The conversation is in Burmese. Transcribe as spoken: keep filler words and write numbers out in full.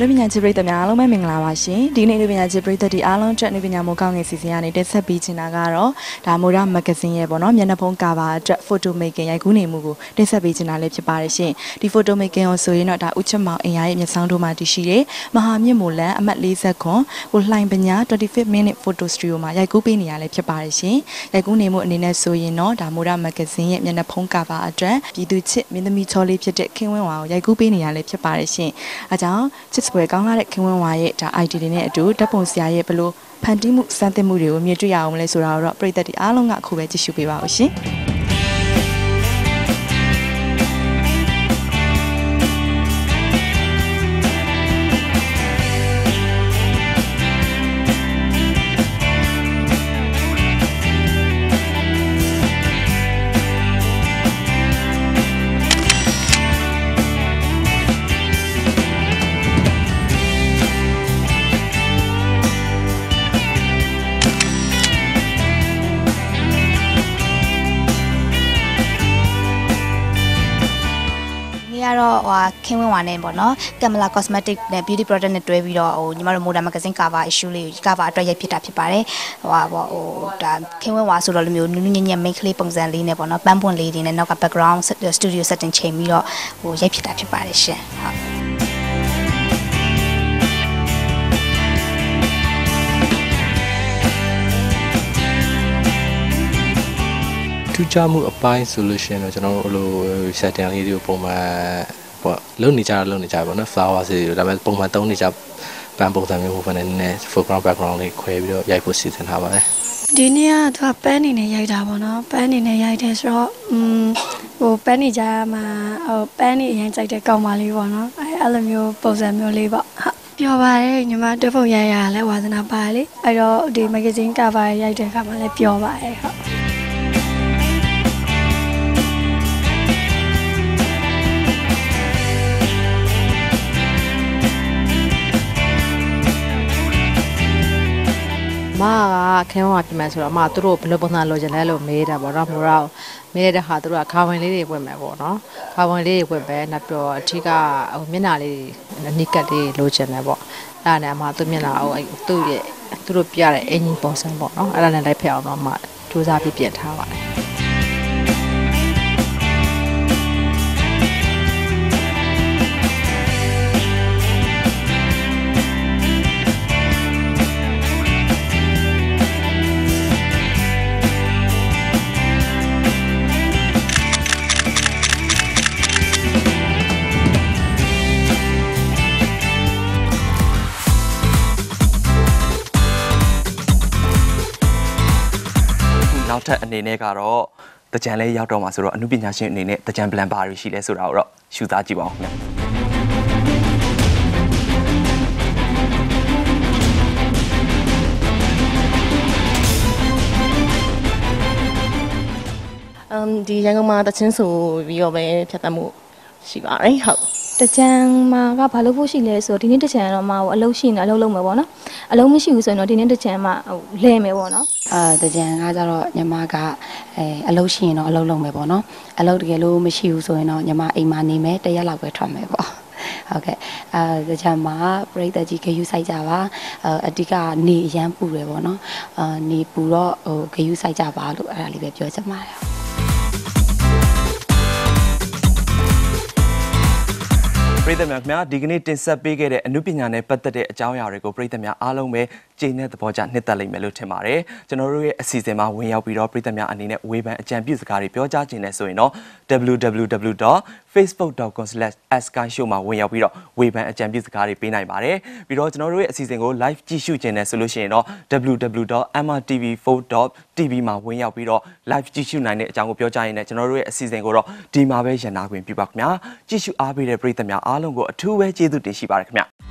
လူပညာချစ်ပရိသတ်များအားလုံးပဲမင်္ဂလာပါရှင်ဒီနေ့လူပညာချစ်ပရိသတ်ဒီအားလုံးအတွက်လူပညာမိုးကောင်းငယ်စီစဉ်ရနေတက်ဆက်ပေးချင်တာကတော့ဒါမိုးရမဂ္ဂဇင်းရဲ့ပေါ့နော်မျက်နှာဖုံးကာဗာအတွက် photo making ရိုက်ကူးနေမှုကိုတက်ဆက်ပေးချင်တာလည်းဖြစ်ပါတယ်ရှင်ဒီ photo making ကိုဆိုရင်တော့ဒါဥချမောင်အင်ရရဲ့မျက်စောင်းတို့မှာတည်ရှိတဲ့မဟာမြင့်မိုလန်အမှတ်၄၀ခွန်ကိုလှိုင်ပညာtwenty-five minute photo studio မှာရိုက်ကူးပေးနေရလည်းဖြစ်ပါတယ်ရှင်ရိုက်ကူးနေမှုအနေနဲ့ဆိုရင်တော့ဒါမိုးရမဂ္ဂဇင်းရဲ့မျက်နှာဖုံးကာဗာအတွက်ပြည်သူချစ်မင်းသမီးချောလေးဖြစ်တဲ့ခင်ဝင်းဝါကိုရိုက်ကူးပေးနေရလည်းဖြစ်ပါတယ်ရှင်အဲကြောင့်ချစ်စပွဲကောင်းလာတဲ့ခင်ဝင်းဝါရဲ့ဒါ I D တွေနဲ့အတူဓာတ်ပုံဆရာရဲ့ဘလို့ဖန်တီးမှုစမ်းသစ်မှုတွေကိုမြင်တွေ့ရအောင်လဲဆိုတာတော့ပရိသတ်တွေအားလုံးကအခုပဲကြည့်ရှုပေးပါဦးရှင်တော့ဟိုခင်ဝင်ဝါနေပေါ့နော်ကမ်မလာ cosmetic နဲ့ beauty product နဲ့တွဲပြီးတော့ဟိုညီမတို့ Moda magazine cover issue လေးကို cover အတွက်ရိုက်ဖြစ်တာဖြစ်ပါတယ်ဟိုဟာပေါ့ဟိုဒါခင်ဝင်ဝါဆိုတော့လိုမျိုးနူးနူးညံ့ညံ့ make လေးပုံစံလေးနဲ့ပေါ့နော်ပန်းပွင့်လေးတွေနဲ့နောက်က background studio setting ချိန်ပြီးတော့ဟိုရိုက်ဖြစ်တာဖြစ်ပါတယ်ရှင်ဟုတ်ထူးခြားမှုအပိုင်းဆိုလို့ရှိရင်တော့ကျွန်တော်တို့ဟိုလို setting လေးတွေကိုပုံမှန်ပေါ့လုပ်နေကြတာလုပ်နေကြပါတော့ flowers တွေဒါပေမဲ့ပုံမှန်သုံးနေကြပန်းပုံစံမျိုးဟိုဘက်နဲ့နည်းနည်း foreground background လေးခွဲပြီးတော့ရိုက်ဖို့စီစဉ်ထားပါတယ်ဒီနေ့ကသူကပန်းနေနဲ့ရိုက်တာပေါ့နော်ပန်းနေနဲ့ရိုက်တယ်ဆိုတော့อืมဟိုပန်းနေကြမှာဟိုပန်းနေအရင်ကြိုက်တဲ့ကောင်မလေးပေါ့နော်အဲအဲ့လိုမျိုးပုံစံမျိုးလေးပေါ့ဟုတ်ပြောပါရဲ့ညီမတွဲပုံရိုက်ရတာလဲဝါသနာပါလေအဲ့တော့ဒီ magazine cover ရိုက်တဲ့အခါမှာလည်းပြောပါရဲ့ဟုတ်မကခင်ဗျာပြင်မယ်ဆိုတော့မသူတို့ဘယ်လိုပုံစံလိုချင်လဲလို့မေးတာပေါ့နော်မိုးတော့မေးတဲ့ခါသူတို့ကခါဝင်လေးတွေပွင့်မယ်ပေါ့နော်ခါဝင်လေးတွေပွင့်ပဲနောက်ပြီးတော့အထက်ကဟိုမျက်နှာလေးနိကတ်လေးလိုချင်တယ်ပေါ့အဲ့ဒါနဲ့အမသူမျက်နှာဟိုသူ့ရဲ့သူတို့ပြတဲ့အင်ဂျင်ပုံစံပေါ့နော်အဲ့ဒါနဲ့လိုက်ဖက်အောင်တော့အမစူးစမ်းပြီးပြင်ထားပါတယ်နောက်ထပ်အနေနဲ့ကတော့တကြံလေးရောက်တော့မှာဆိုတော့အမှုပညာရှင်အနေနဲ့တကြံ plan ပါရရှိလဲဆိုတာကိုတော့ရှုသားကြည့်ပါဦးခင်ဗျအမ်ဒီရန်ကုန်မှာတချင်းဆိုပြီးတော့ပဲဖြတ်သန်းမှုရှိပါတယ်ဟုတ်တကြံမှာကဘာလို့ဖို့ရှိလဲဆိုတော့ဒီနေ့တကြံတော့မှာဟိုအလုပ်ရှိနေအလုပ်လုပ်မယ်ပေါ့နော်အလုပ်မရှိဘူးဆိုရင်တော့ဒီနေ့တကြံမှာဟိုလဲမယ်ပေါ့နော်အာတကြံကကြတော့ညီမကအဲအလုပ်ရှိရင်တော့အလုပ်လုပ်မယ်ပေါ့နော်အလုပ်တကယ်လို့မရှိဘူးဆိုရင်တော့ညီမအိမ်မှာနေမယ်တရက်လောက်ပဲထွက်မယ်ပေါ့ဟုတ်ကဲ့အာတကြံမှာပရိသတ်ကြီးဂယူဆိုင်ကြပါအဓိကနေအရန်ပူတယ်ပေါ့နော်အာနေပူတော့ဟိုဂယူဆိုင်ကြပါလို့အဲ့ဒါလေးပဲပြောချင်ပါတယ်ပရိသတ်များခင်ဗျာဒီကနေ့တင်ဆက်ပေးခဲ့တဲ့အမှုပညာနဲ့ပတ်သက်တဲ့အကြောင်းအရာတွေကိုပရိသတ်များအားလုံးပဲကျေနပ်သဘောကျနှစ်သက်လိမ့်မယ်လို့ထင်ပါတယ်ကျွန်တော်တို့ရဲ့အစီအစဉ်မှာဝင်ရောက်ပြီးတော့ပရိသတ်များအနေနဲ့ဝေဖန်အကြံပြုစကားတွေပြောကြားခြင်းနဲ့ဆိုရင်တော့ w w w dot facebook dot com slash sky show မှာဝင်ရောက်ပြီးတော့ဝေဖန်အကြံပြုစကားတွေပေးနိုင်ပါတယ်ပြီးတော့ကျွန်တော်တို့ရဲ့အစီအစဉ်ကို live ကြည့်ရှုခြင်းနဲ့ဆိုလို့ရှိရင်တော့ w w w dot m r t v four dot t v မှာဝင်ရောက်ပြီးတော့ live ကြည့်ရှုနိုင်တဲ့အကြောင်းကိုပြောကြားရင်းနဲ့ကျွန်တော်တို့ရဲ့အစီအစဉ်ကိုတော့ဒီမှာပဲရန်နာခွင့်ပြုပါခင်ဗျာကြည့်ရှုအားပေးတဲ့ပရိသတ်များအားလုံးကိုအထူးပဲကျေးဇူးတင်ရှိပါတယ်ခင်ဗျာ